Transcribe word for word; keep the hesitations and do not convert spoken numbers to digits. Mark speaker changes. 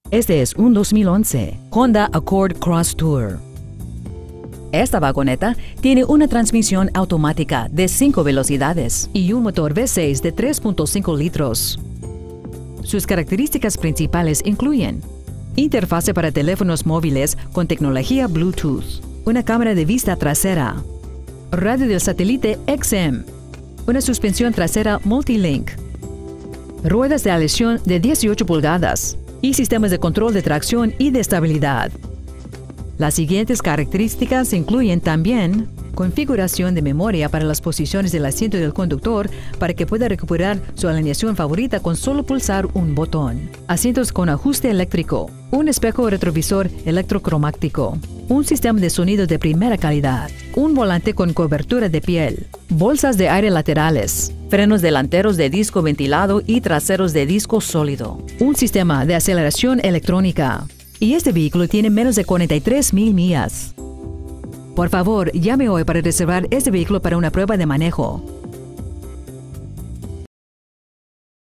Speaker 1: Este es un dos mil once Honda Accord Cross Tour. Esta vagoneta tiene una transmisión automática de cinco velocidades y un motor V seis de tres punto cinco litros. Sus características principales incluyen interfase para teléfonos móviles con tecnología Bluetooth, una cámara de vista trasera, radio del satélite X M, una suspensión trasera Multilink, ruedas de aleación de dieciocho pulgadas y sistemas de control de tracción y de estabilidad. Las siguientes características incluyen también configuración de memoria para las posiciones del asiento del conductor para que pueda recuperar su alineación favorita con solo pulsar un botón, asientos con ajuste eléctrico, un espejo retrovisor electrocromático, un sistema de sonido de primera calidad, un volante con cobertura de piel, bolsas de aire laterales, frenos delanteros de disco ventilado y traseros de disco sólido, un sistema de aceleración electrónica. Y este vehículo tiene menos de cuarenta y tres mil millas. Por favor, llame hoy para reservar este vehículo para una prueba de manejo.